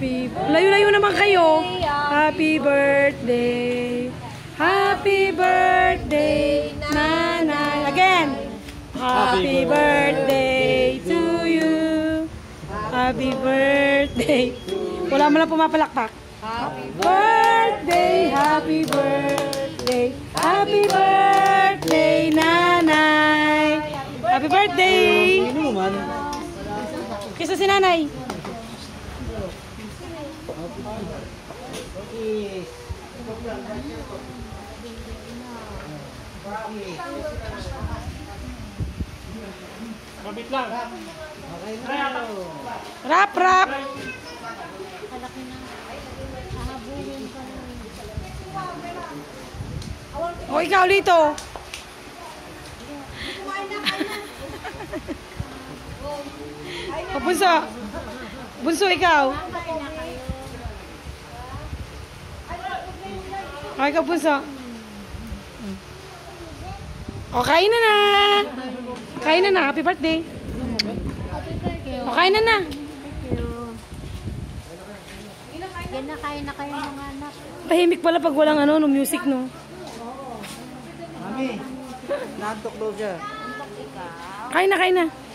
Happy... Layo-layo naman kayo. Happy birthday. Happy birthday, Nanay. Again. Happy birthday to you. Happy birthday. Wala mo lang pumapalakpak. Happy birthday, happy birthday. Happy birthday, Nanay. Happy birthday. Kisa si Nanay. Mabit lang. Rap, rap. O, ikaw dito. O, bunso. Bunso, ikaw. O, ikaw, bunso. O, kain na na. Kain na na. Happy birthday. O, kain na na. Yan na, kain na kayo mga anak. Tahimik pala pag walang ano, no music, no? Mami, nantok daw siya. Kain na, kain na.